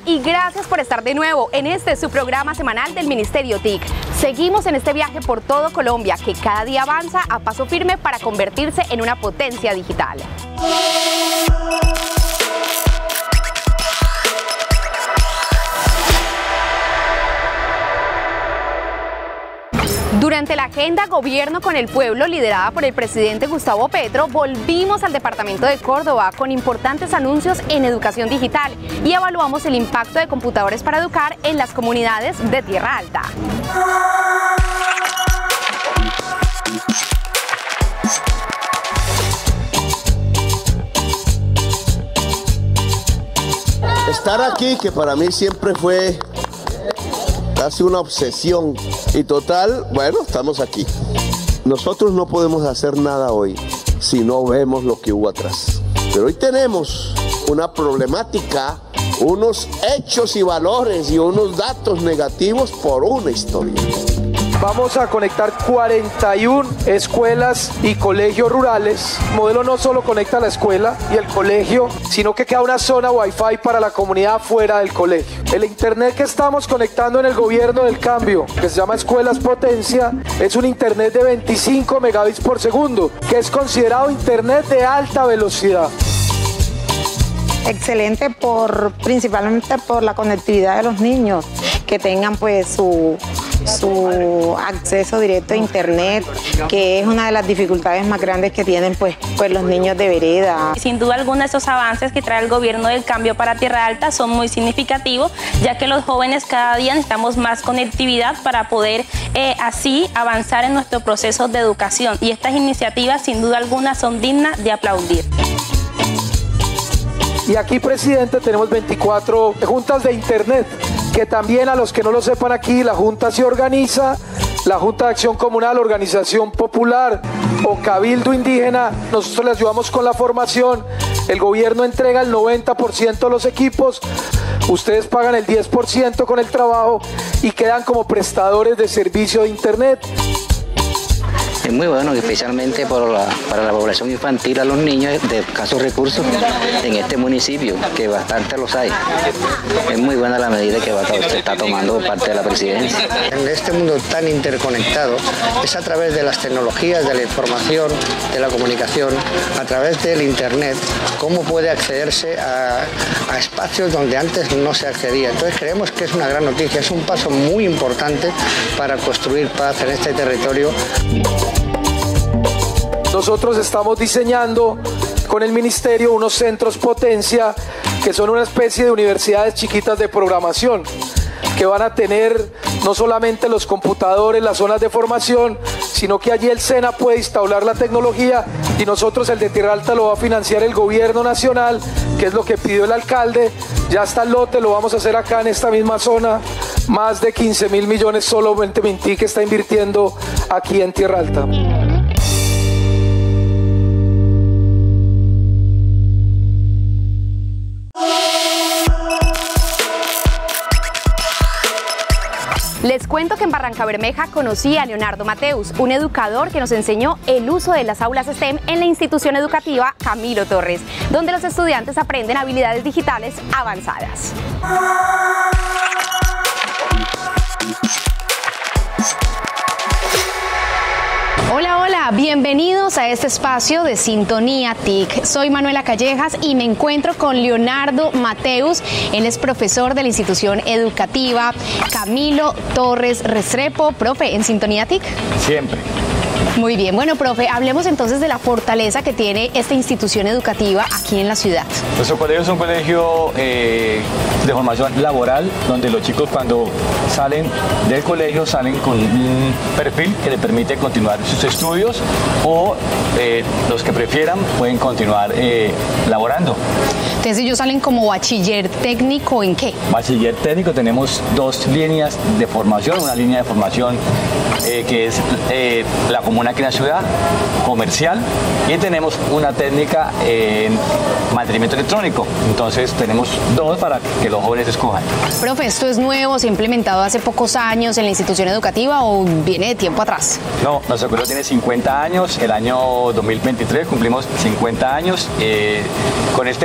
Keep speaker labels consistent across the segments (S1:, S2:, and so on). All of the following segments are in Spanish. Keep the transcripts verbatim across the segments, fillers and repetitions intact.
S1: y gracias por estar de nuevo en este su programa semanal del Ministerio T I C. Seguimos en este viaje por todo Colombia que cada día avanza a paso firme para convertirse en una potencia digital. Durante la agenda Gobierno con el Pueblo, liderada por el presidente Gustavo Petro, volvimos al departamento de Córdoba con importantes anuncios en educación digital y evaluamos el impacto de computadores para educar en las comunidades de Tierra Alta.
S2: Estar aquí, que para mí siempre fue casi una obsesión, y total, bueno, estamos aquí. Nosotros no podemos hacer nada hoy si no vemos lo que hubo atrás. Pero hoy tenemos una problemática, unos hechos y valores y unos datos negativos por una historia.
S3: Vamos a conectar cuarenta y una escuelas y colegios rurales. El modelo no solo conecta la escuela y el colegio, sino que queda una zona Wi-Fi para la comunidad fuera del colegio. El internet que estamos conectando en el gobierno del cambio, que se llama Escuelas Potencia, es un internet de veinticinco megabits por segundo, que es considerado internet de alta velocidad.
S4: Excelente, por, principalmente por la conectividad de los niños, que tengan pues su, su acceso directo a internet, que es una de las dificultades más grandes que tienen pues, pues los niños de vereda.
S5: Sin duda alguna, estos avances que trae el gobierno del cambio para Tierra Alta son muy significativos, ya que los jóvenes cada día necesitamos más conectividad para poder eh, así avanzar en nuestro proceso de educación, y estas iniciativas sin duda alguna son dignas de aplaudir.
S3: Y aquí, presidente, tenemos veinticuatro juntas de internet, que también, a los que no lo sepan aquí, la junta se organiza, la Junta de Acción Comunal, Organización Popular o Cabildo Indígena. Nosotros les ayudamos con la formación, el gobierno entrega el noventa por ciento de los equipos, ustedes pagan el diez por ciento con el trabajo y quedan como prestadores de servicio de internet.
S6: Es muy bueno, especialmente por la, para la población infantil, a los niños de escasos recursos en este municipio, que bastante los hay. Es muy buena la medida que va, se está tomando por parte de la presidencia.
S7: En este mundo tan interconectado, es a través de las tecnologías, de la información, de la comunicación, a través del internet, cómo puede accederse a, a espacios donde antes no se accedía. Entonces creemos que es una gran noticia, es un paso muy importante para construir paz en este territorio.
S3: Nosotros estamos diseñando con el ministerio unos centros Potencia, que son una especie de universidades chiquitas de programación, que van a tener no solamente los computadores, las zonas de formación, sino que allí el SENA puede instaurar la tecnología, y nosotros, el de Tierra Alta, lo va a financiar el gobierno nacional, que es lo que pidió el alcalde. Ya está el lote, lo vamos a hacer acá en esta misma zona. Más de quince mil millones solamente Mintic que está invirtiendo aquí en Tierra Alta.
S1: Les cuento que en Barrancabermeja conocí a Leonardo Mateus, un educador que nos enseñó el uso de las aulas STEM en la institución educativa Camilo Torres, donde los estudiantes aprenden habilidades digitales avanzadas. Hola, hola, bienvenidos a este espacio de Sintonía T I C. Soy Manuela Callejas y me encuentro con Leonardo Mateus. Él es profesor de la institución educativa Camilo Torres Restrepo. Profe, ¿en Sintonía T I C?
S8: Siempre.
S1: Muy bien, bueno, profe, hablemos entonces de la fortaleza que tiene esta institución educativa aquí en la ciudad.
S8: Nuestro colegio es un colegio eh, de formación laboral, donde los chicos, cuando salen del colegio, salen con un perfil que le permite continuar sus estudios, o eh, los que prefieran pueden continuar eh, laborando.
S1: Entonces ellos salen como bachiller técnico, ¿en qué?
S8: Bachiller técnico, tenemos dos líneas de formación, una línea de formación eh, que es eh, la común aquí en la ciudad, comercial, y tenemos una técnica en mantenimiento electrónico. Entonces tenemos dos para que los jóvenes escojan.
S1: Profe, ¿esto es nuevo, se ha implementado hace pocos años en la institución educativa o viene de tiempo atrás?
S8: No, nuestro colegio tiene cincuenta años, el año dos mil veintitrés cumplimos cincuenta años eh, con este perfil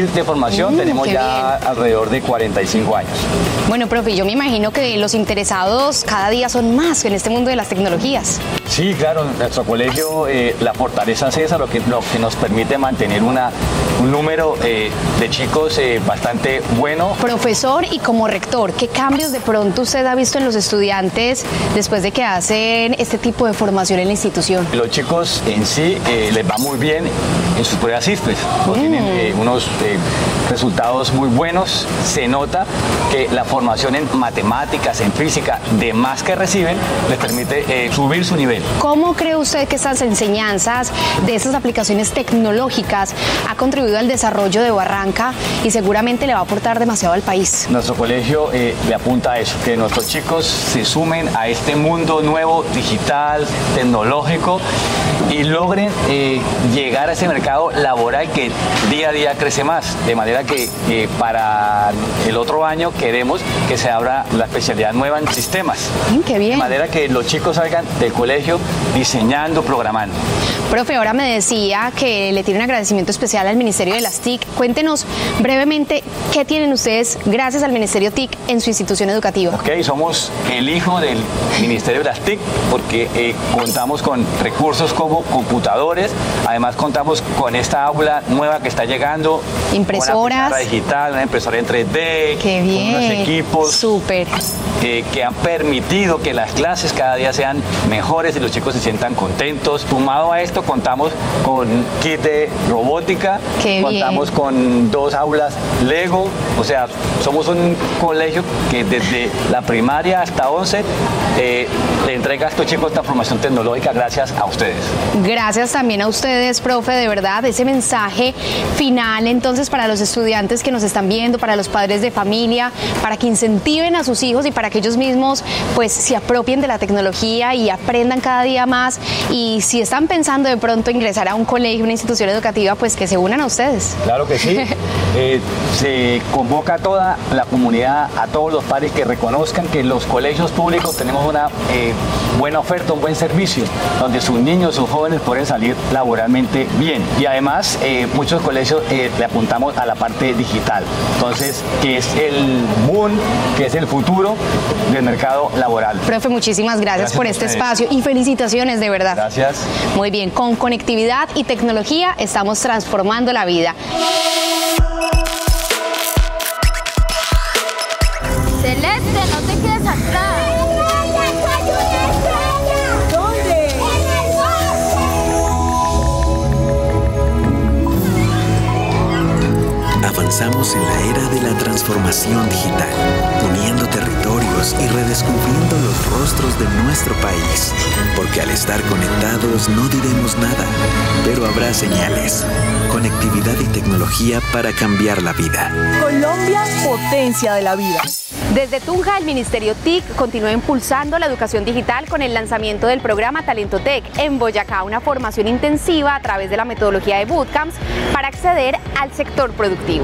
S8: de, de formación
S1: Mm,
S8: tenemos
S1: qué
S8: ya
S1: bien.
S8: alrededor de cuarenta y cinco años.
S1: Bueno, profe, yo me imagino que los interesados cada día son más en este mundo de las tecnologías.
S8: Sí, claro, nuestro colegio, eh, la fortaleza es esa, lo que, lo que nos permite mantener una, un número eh, de chicos eh, bastante bueno.
S1: Profesor y como rector, ¿qué cambios de pronto usted ha visto en los estudiantes después de que hacen este tipo de formación en la institución?
S8: Los chicos en sí eh, les va muy bien en sus pruebas ISPES, mm. tienen eh, unos eh, resultados muy buenos. Se nota que la formación en matemáticas, en física, de más que reciben, les permite eh, subir su nivel.
S1: ¿Cómo cree usted que estas enseñanzas de estas aplicaciones tecnológicas ha contribuido al desarrollo de Barranca y seguramente le va a aportar demasiado al país?
S8: Nuestro colegio eh, le apunta a eso, que nuestros chicos se sumen a este mundo nuevo, digital, tecnológico, y logren eh, llegar a ese mercado laboral que día a día crece más. De manera que eh, para el otro año queremos que se abra la especialidad nueva en sistemas.
S1: Mm, ¡qué bien!
S8: De manera que los chicos salgan del colegio diseñando, programando.
S1: Profe, ahora me decía que le tiene un agradecimiento especial al Ministerio de las T I C. Cuéntenos brevemente qué tienen ustedes gracias al Ministerio T I C en su institución educativa.
S8: Ok, somos el hijo del Ministerio de las T I C porque eh, contamos con recursos como computadores, además contamos con esta aula nueva que está llegando.
S1: Impresoras.
S8: Una digital, una impresora en tres D.
S1: Qué bien.
S8: Unos equipos.
S1: Súper.
S8: Eh, que han permitido que las clases cada día sean mejores y los chicos se sientan contentos. Sumado a esto, contamos con kit de robótica,
S1: Qué
S8: contamos
S1: bien.
S8: con dos aulas Lego, o sea, somos un colegio que desde la primaria hasta once eh, le entrega a estos chicos esta formación tecnológica gracias a ustedes.
S1: Gracias también a ustedes, profe, de verdad, ese mensaje final entonces para los estudiantes que nos están viendo, para los padres de familia, para que incentiven a sus hijos y para que ellos mismos pues se apropien de la tecnología y aprendan cada día más, y si están pensando de pronto ingresar a un colegio, una institución educativa, pues que se unan a ustedes.
S8: Claro que sí. Eh, se convoca a toda la comunidad, a todos los padres que reconozcan que los colegios públicos tenemos una eh, buena oferta, un buen servicio, donde sus niños, sus jóvenes pueden salir laboralmente bien. Y además, eh, muchos colegios eh, le apuntamos a la parte digital. Entonces, que es el boom, que es el futuro del mercado laboral.
S1: Profe, muchísimas gracias,
S8: Gracias
S1: por
S8: a
S1: este
S8: ustedes.
S1: espacio y felicitaciones de verdad.
S8: Gracias.
S1: Muy bien, con conectividad y tecnología estamos transformando la vida.
S9: Celeste, no te quedes atrás. ¿Dónde? En el bosque.
S10: Avanzamos en la era de la transformación digital, uniendo territorios y redescubriendo los rostros de nuestro país, porque al estar conectados no diremos nada, pero habrá señales, conectividad y tecnología para cambiar la vida.
S11: Colombia, potencia de la vida.
S1: Desde Tunja, el Ministerio T I C continúa impulsando la educación digital con el lanzamiento del programa Talento Tech en Boyacá, una formación intensiva a través de la metodología de bootcamps para acceder al sector productivo.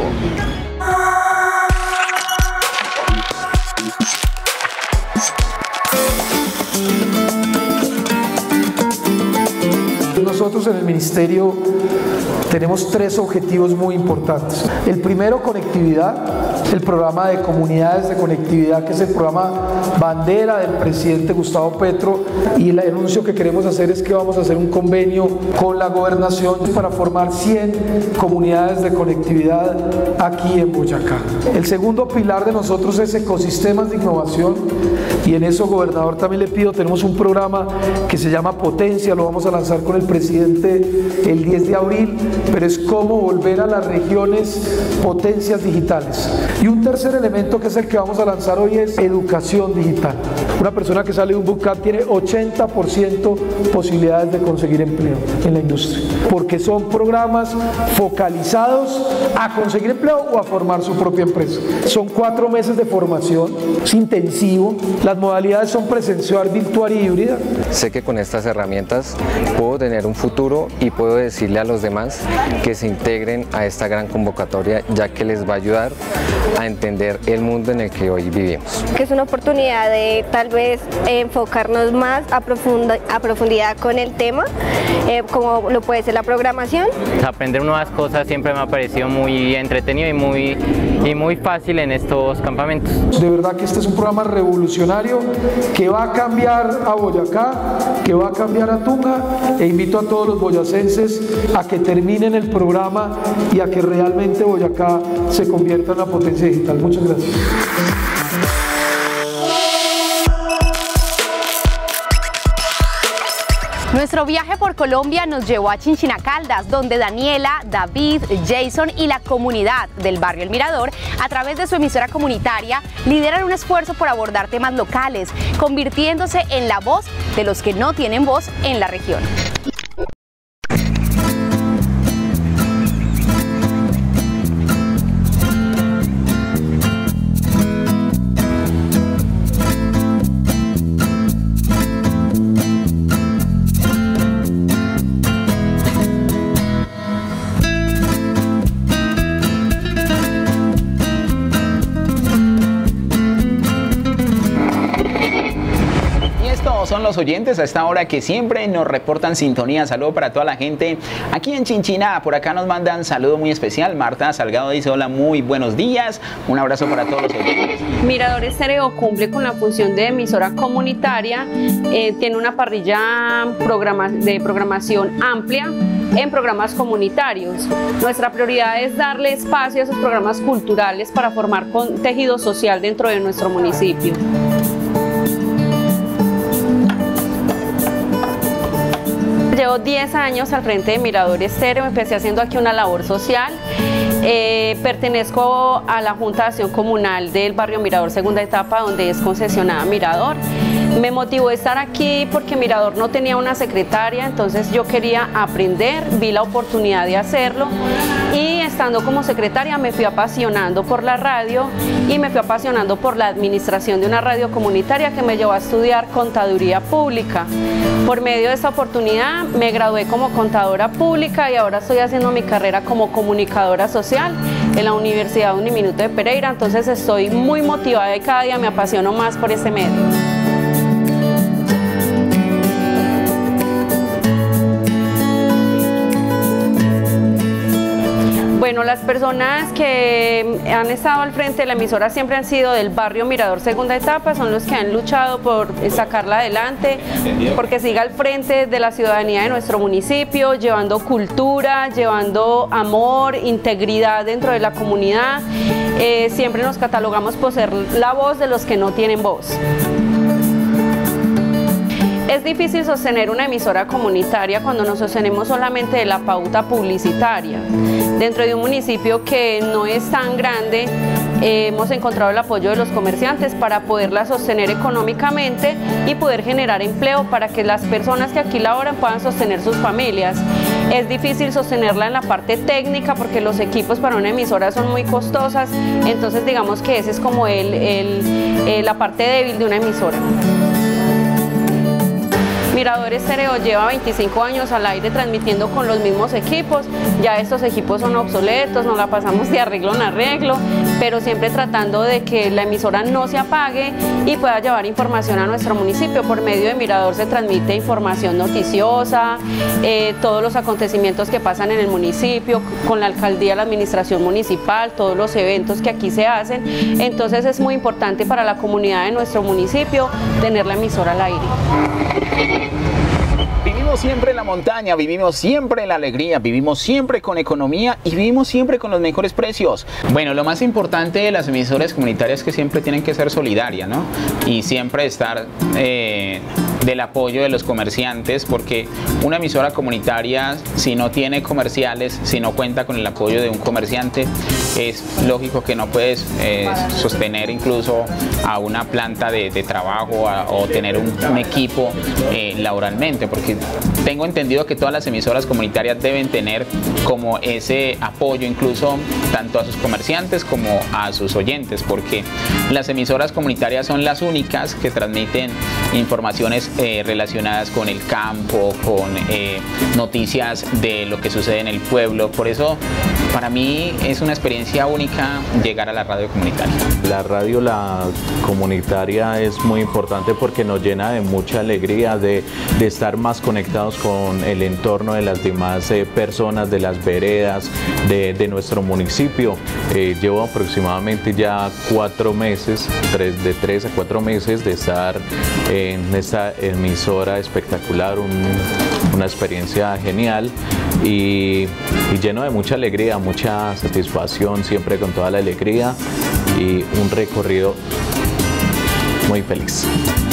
S3: Nosotros en el Ministerio tenemos tres objetivos muy importantes. El primero, conectividad, el programa de comunidades de conectividad, que es el programa bandera del presidente Gustavo Petro, y el anuncio que queremos hacer es que vamos a hacer un convenio con la gobernación para formar cien comunidades de conectividad aquí en Boyacá. El segundo pilar de nosotros es ecosistemas de innovación, y en eso, gobernador, también le pido, tenemos un programa que se llama Potencia, lo vamos a lanzar con el presidente el diez de abril, pero es cómo volver a las regiones potencias digitales. Y un tercer elemento, que es el que vamos a lanzar hoy, es educación digital. Una persona que sale de un bootcamp tiene ochenta por ciento posibilidades de conseguir empleo en la industria, porque son programas focalizados a conseguir empleo o a formar su propia empresa. Son cuatro meses de formación, es intensivo, las modalidades son presencial, virtual y híbrida.
S12: Sé que con estas herramientas puedo tener un futuro y puedo decirle a los demás que se integren a esta gran convocatoria, ya que les va a ayudar a entender el mundo en el que hoy vivimos.
S13: Que es una oportunidad de tal vez enfocarnos más a, profunda, a profundidad con el tema, eh, como lo puede ser la programación.
S14: Aprender nuevas cosas siempre me ha parecido muy entretenido y muy, y muy fácil en estos campamentos.
S3: De verdad que este es un programa revolucionario que va a cambiar a Boyacá, que va a cambiar a Tunja, e invito a todos los boyacenses a que terminen el programa y a que realmente Boyacá se convierta en una potencia digital. Muchas gracias.
S1: Nuestro viaje por Colombia nos llevó a Chinchina-Caldas, donde Daniela, David, Jason y la comunidad del barrio El Mirador, a través de su emisora comunitaria, lideran un esfuerzo por abordar temas locales, convirtiéndose en la voz de los que no tienen voz en la región.
S15: Son los oyentes a esta hora que siempre nos reportan sintonía. Saludo para toda la gente aquí en Chinchiná. Por acá nos mandan saludo muy especial. Marta Salgado dice hola, muy buenos días. Un abrazo para todos los oyentes.
S16: Mirador Estéreo cumple con la función de emisora comunitaria. Eh, tiene una parrilla programa, de programación amplia en programas comunitarios. Nuestra prioridad es darle espacio a esos programas culturales para formar con tejido social dentro de nuestro municipio. Llevo diez años al frente de Mirador Estéreo, empecé haciendo aquí una labor social. Eh, pertenezco a la Junta de Acción Comunal del barrio Mirador segunda etapa, donde es concesionada Mirador. Me motivó estar aquí porque Mirador no tenía una secretaria, entonces yo quería aprender, vi la oportunidad de hacerlo y estando como secretaria me fui apasionando por la radio y me fui apasionando por la administración de una radio comunitaria que me llevó a estudiar contaduría pública. Por medio de esta oportunidad me gradué como contadora pública y ahora estoy haciendo mi carrera como comunicadora social en la Universidad Uniminuto de Pereira, entonces estoy muy motivada y cada día me apasiono más por este medio. Bueno, las personas que han estado al frente de la emisora siempre han sido del barrio Mirador segunda etapa, son los que han luchado por sacarla adelante, porque siga al frente de la ciudadanía de nuestro municipio, llevando cultura, llevando amor, integridad dentro de la comunidad. Eh, siempre nos catalogamos por ser la voz de los que no tienen voz. Es difícil sostener una emisora comunitaria cuando nos sostenemos solamente de la pauta publicitaria. Dentro de un municipio que no es tan grande, eh, hemos encontrado el apoyo de los comerciantes para poderla sostener económicamente y poder generar empleo para que las personas que aquí laboran puedan sostener sus familias. Es difícil sostenerla en la parte técnica porque los equipos para una emisora son muy costosas, entonces digamos que esa es como el, el, eh, la parte débil de una emisora. Mirador Estéreo lleva veinticinco años al aire transmitiendo con los mismos equipos, ya estos equipos son obsoletos, nos la pasamos de arreglo en arreglo, pero siempre tratando de que la emisora no se apague y pueda llevar información a nuestro municipio. Por medio de Mirador se transmite información noticiosa, eh, todos los acontecimientos que pasan en el municipio, con la alcaldía, la administración municipal, todos los eventos que aquí se hacen, entonces es muy importante para la comunidad de nuestro municipio tener la emisora al aire.
S15: Vivimos siempre en la montaña, vivimos siempre en la alegría, vivimos siempre con economía y vivimos siempre con los mejores precios. Bueno, lo más importante de las emisoras comunitarias es que siempre tienen que ser solidarias, ¿no? Y siempre estar eh, del apoyo de los comerciantes, porque una emisora comunitaria, si no tiene comerciales, si no cuenta con el apoyo de un comerciante, es lógico que no puedes eh, sostener incluso a una planta de, de trabajo a, o tener un, un equipo eh, laboralmente, porque tengo entendido que todas las emisoras comunitarias deben tener como ese apoyo incluso tanto a sus comerciantes como a sus oyentes, porque las emisoras comunitarias son las únicas que transmiten informaciones eh, relacionadas con el campo, con eh, noticias de lo que sucede en el pueblo. Por eso para mí es una experiencia experiencia única llegar a la radio comunitaria.
S17: La radio la comunitaria es muy importante porque nos llena de mucha alegría de, de estar más conectados con el entorno de las demás eh, personas, de las veredas, de, de nuestro municipio. Eh, llevo aproximadamente ya cuatro meses, tres, de tres a cuatro meses de estar en esta emisora espectacular, un, una experiencia genial y, y lleno de mucha alegría, mucha satisfacción, siempre con toda la alegría y un recorrido muy feliz.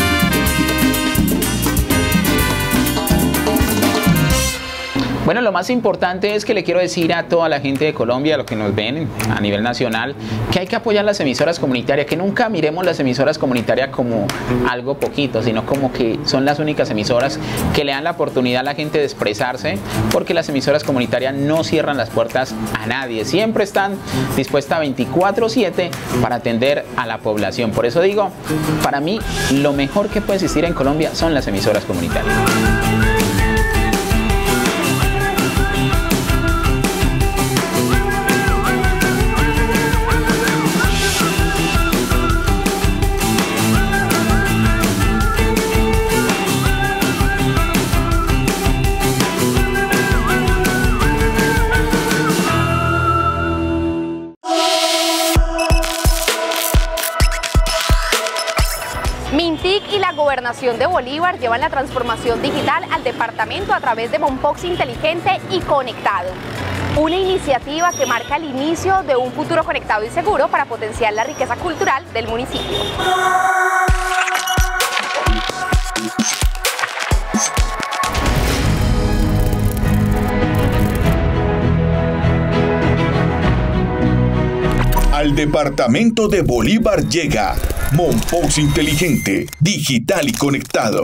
S15: Bueno, lo más importante es que le quiero decir a toda la gente de Colombia, a los que nos ven a nivel nacional, que hay que apoyar las emisoras comunitarias, que nunca miremos las emisoras comunitarias como algo poquito, sino como que son las únicas emisoras que le dan la oportunidad a la gente de expresarse, porque las emisoras comunitarias no cierran las puertas a nadie, siempre están dispuestas veinticuatro siete para atender a la población. Por eso digo, para mí lo mejor que puede existir en Colombia son las emisoras comunitarias.
S1: Mintic y la Gobernación de Bolívar llevan la transformación digital al departamento a través de Mompox inteligente y conectado. Una iniciativa que marca el inicio de un futuro conectado y seguro para potenciar la riqueza cultural del municipio.
S18: Al departamento de Bolívar llega Mompox inteligente, digital y conectado.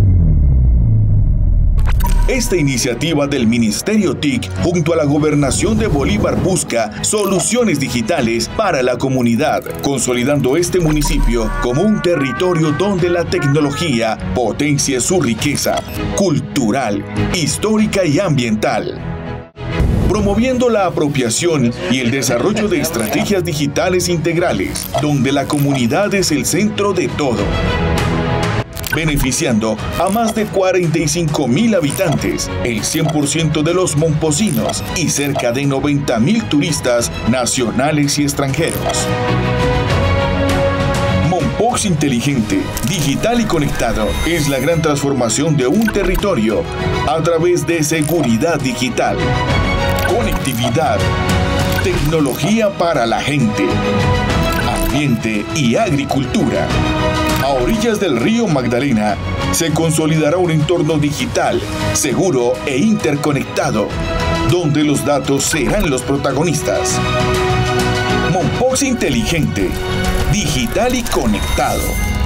S18: Esta iniciativa del Ministerio T I C junto a la Gobernación de Bolívar busca soluciones digitales para la comunidad, consolidando este municipio como un territorio donde la tecnología potencie su riqueza cultural, histórica y ambiental, promoviendo la apropiación y el desarrollo de estrategias digitales integrales, donde la comunidad es el centro de todo, beneficiando a más de cuarenta y cinco mil habitantes, el cien por ciento de los momposinos y cerca de noventa mil turistas nacionales y extranjeros. Mompox inteligente, digital y conectado es la gran transformación de un territorio a través de seguridad digital, conectividad, tecnología para la gente, ambiente y agricultura. A orillas del río Magdalena se consolidará un entorno digital, seguro e interconectado, donde los datos serán los protagonistas. Mompox inteligente, digital y conectado.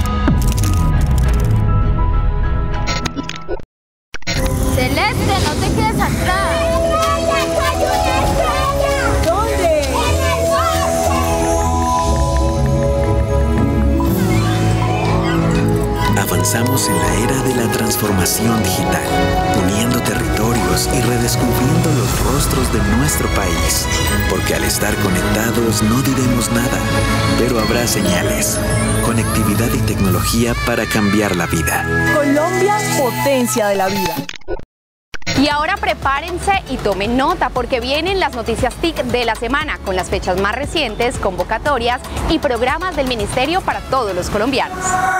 S9: Celeste, no te quedes atrás.
S10: Avanzamos en la era de la transformación digital, uniendo territorios y redescubriendo los rostros de nuestro país, porque al estar conectados no diremos nada, pero habrá señales, conectividad y tecnología para cambiar la vida.
S11: Colombia, potencia de la vida.
S1: Y ahora prepárense y tomen nota porque vienen las noticias T I C de la semana con las fechas más recientes, convocatorias y programas del Ministerio para todos los colombianos.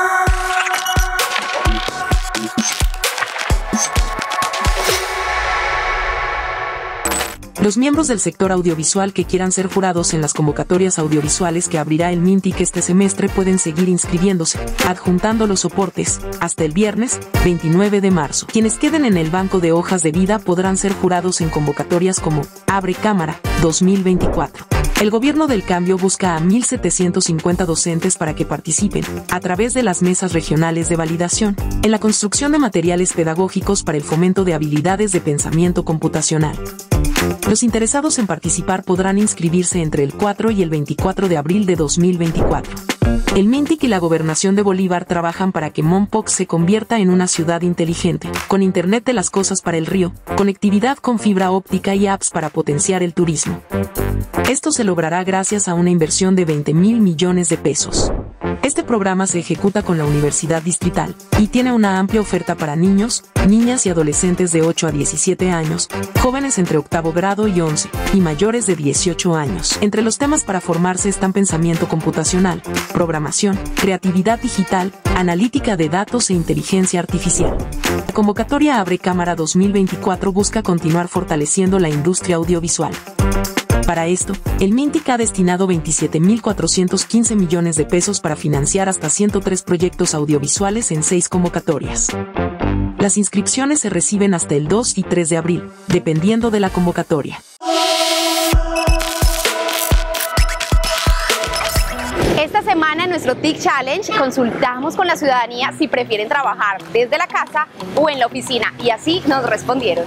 S19: Los miembros del sector audiovisual que quieran ser jurados en las convocatorias audiovisuales que abrirá el Mintic este semestre pueden seguir inscribiéndose, adjuntando los soportes, hasta el viernes veintinueve de marzo. Quienes queden en el banco de hojas de vida podrán ser jurados en convocatorias como Abre Cámara dos mil veinticuatro. El Gobierno del Cambio busca a mil setecientos cincuenta docentes para que participen, a través de las mesas regionales de validación, en la construcción de materiales pedagógicos para el fomento de habilidades de pensamiento computacional. Los interesados en participar podrán inscribirse entre el cuatro y el veinticuatro de abril de dos mil veinticuatro. El MINTIC y la Gobernación de Bolívar trabajan para que Mompox se convierta en una ciudad inteligente, con Internet de las cosas para el río, conectividad con fibra óptica y apps para potenciar el turismo. Esto se logrará gracias a una inversión de veinte mil millones de pesos. Este programa se ejecuta con la Universidad Distrital y tiene una amplia oferta para niños, niñas y adolescentes de ocho a diecisiete años, jóvenes entre octavo grado y once, y mayores de dieciocho años. Entre los temas para formarse están pensamiento computacional, programación, creatividad digital, analítica de datos e inteligencia artificial. La convocatoria Abre Cámara dos mil veinticuatro busca continuar fortaleciendo la industria audiovisual. Para esto, el MINTIC ha destinado veintisiete mil cuatrocientos quince millones de pesos para financiar hasta ciento tres proyectos audiovisuales en seis convocatorias. Las inscripciones se reciben hasta el dos y tres de abril, dependiendo de la convocatoria.
S1: Esta semana en nuestro TIC Challenge consultamos con la ciudadanía si prefieren trabajar desde la casa o en la oficina, y así nos respondieron.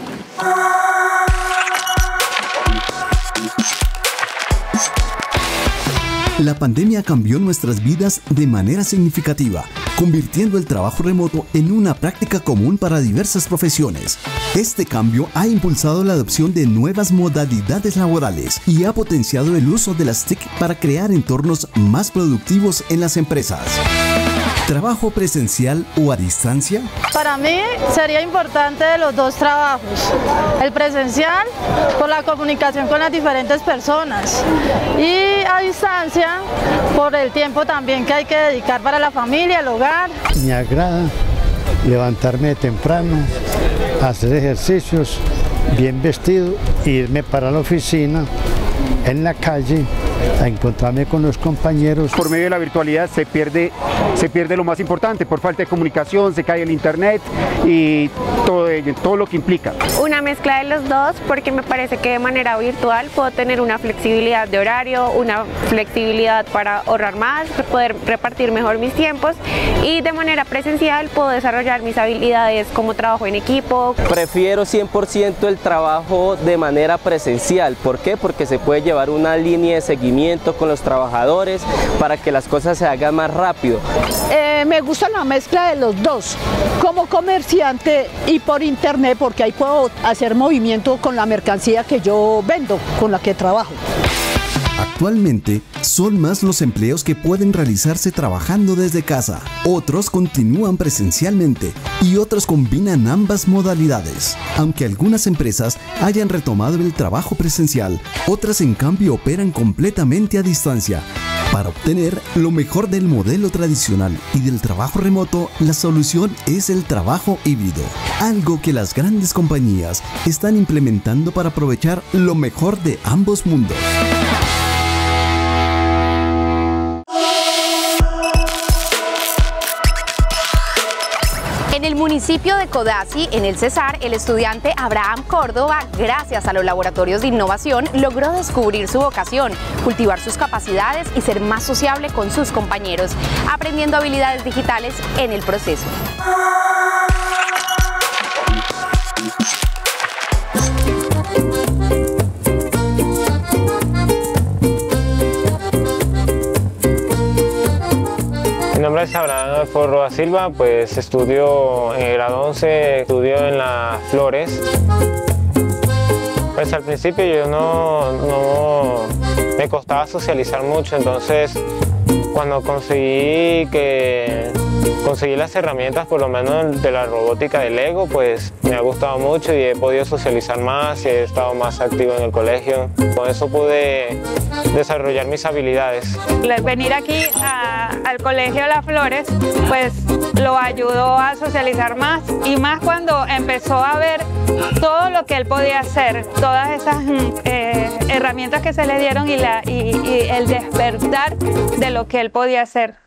S20: La pandemia cambió nuestras vidas de manera significativa, convirtiendo el trabajo remoto en una práctica común para diversas profesiones. Este cambio ha impulsado la adopción de nuevas modalidades laborales y ha potenciado el uso de las T I C para crear entornos más productivos en las empresas. ¿Trabajo presencial o a distancia?
S21: Para mí sería importante de los dos trabajos. El presencial por la comunicación con las diferentes personas y a distancia por el tiempo también que hay que dedicar para la familia, el hogar.
S22: Me agrada levantarme temprano, hacer ejercicios, bien vestido, irme para la oficina, en la calle, a encontrarme con los compañeros.
S23: Por medio de la virtualidad se pierde, se pierde lo más importante, por falta de comunicación, se cae el internet y todo, todo lo que implica.
S24: Una mezcla de los dos, porque me parece que de manera virtual puedo tener una flexibilidad de horario, una flexibilidad para ahorrar más, poder repartir mejor mis tiempos, y de manera presencial puedo desarrollar mis habilidades como trabajo en equipo.
S25: Prefiero cien por ciento el trabajo de manera presencial. ¿Por qué? Porque se puede llevar una línea de seguimiento con los trabajadores para que las cosas se hagan más rápido.
S26: Eh, me gusta la mezcla de los dos, como comerciante y por internet, porque ahí puedo hacer movimiento con la mercancía que yo vendo, con la que trabajo.
S20: Actualmente, son más los empleos que pueden realizarse trabajando desde casa. Otros continúan presencialmente y otros combinan ambas modalidades. Aunque algunas empresas hayan retomado el trabajo presencial, otras en cambio operan completamente a distancia. Para obtener lo mejor del modelo tradicional y del trabajo remoto, la solución es el trabajo híbrido, algo que las grandes compañías están implementando para aprovechar lo mejor de ambos mundos.
S1: En el municipio de Codazzi, en el Cesar, el estudiante Abraham Córdoba, gracias a los laboratorios de innovación, logró descubrir su vocación, cultivar sus capacidades y ser más sociable con sus compañeros, aprendiendo habilidades digitales en el proceso.
S27: Mi nombre es Abraham Córdoba Silva, pues estudio en el grado once, estudio en las Flores. Pues al principio yo no, no me costaba socializar mucho, entonces cuando conseguí que conseguí las herramientas, por lo menos de la robótica de Lego, pues me ha gustado mucho y he podido socializar más y he estado más activo en el colegio. Con eso pude desarrollar mis habilidades.
S28: Venir aquí a, al colegio Las Flores, pues lo ayudó a socializar más, y más cuando empezó a ver todo lo que él podía hacer, todas esas eh, herramientas que se le dieron y, la, y, y el despertar de lo que él podía hacer.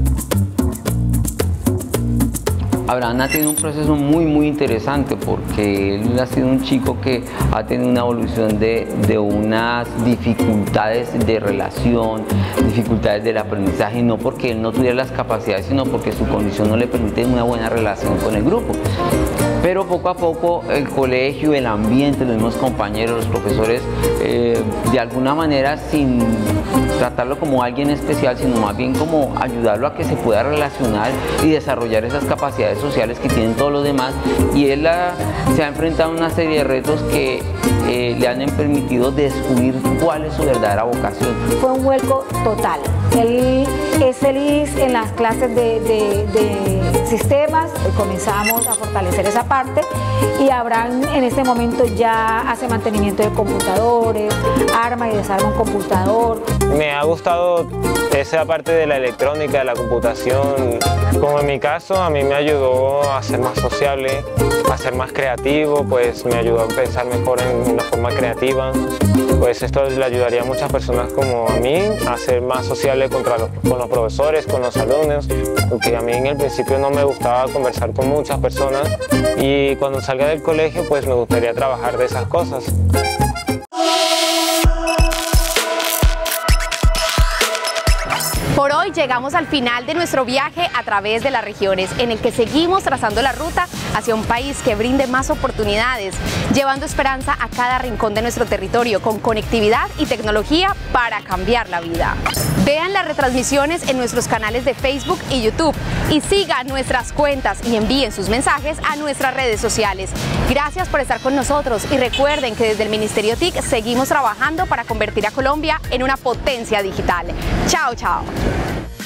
S29: Abraham ha tenido un proceso muy muy interesante, porque él ha sido un chico que ha tenido una evolución de, de unas dificultades de relación, dificultades del aprendizaje, no porque él no tuviera las capacidades, sino porque su condición no le permite una buena relación con el grupo. pero poco a poco el colegio, el ambiente, los mismos compañeros, los profesores, eh, de alguna manera sin tratarlo como alguien especial, sino más bien como ayudarlo a que se pueda relacionar y desarrollar esas capacidades sociales que tienen todos los demás, y él ha, se ha enfrentado a una serie de retos que eh, le han permitido descubrir cuál es su verdadera vocación.
S2: Fue un vuelco total. Él es feliz en las clases de, de, de sistemas, comenzamos a fortalecer esa parte, y Abraham en este momento ya hace mantenimiento de computadores, arma y desarma un computador.
S27: Me ha gustado esa parte de la electrónica, de la computación. Como en mi caso, a mí me ayudó a ser más sociable, a ser más creativo, pues me ayudó a pensar mejor en una forma creativa. Pues esto le ayudaría a muchas personas como a mí a ser más sociable contra los, con los profesores, con los alumnos, porque a mí en el principio no me gustaba conversar con muchas personas, y cuando salga del colegio pues me gustaría trabajar de esas cosas.
S1: Por hoy llegamos al final de nuestro viaje a través de las regiones, en el que seguimos trazando la ruta hacia un país que brinde más oportunidades, llevando esperanza a cada rincón de nuestro territorio con conectividad y tecnología para cambiar la vida. Vean las retransmisiones en nuestros canales de Facebook y YouTube y sigan nuestras cuentas y envíen sus mensajes a nuestras redes sociales. Gracias por estar con nosotros y recuerden que desde el Ministerio T I C seguimos trabajando para convertir a Colombia en una potencia digital. Chao, chao.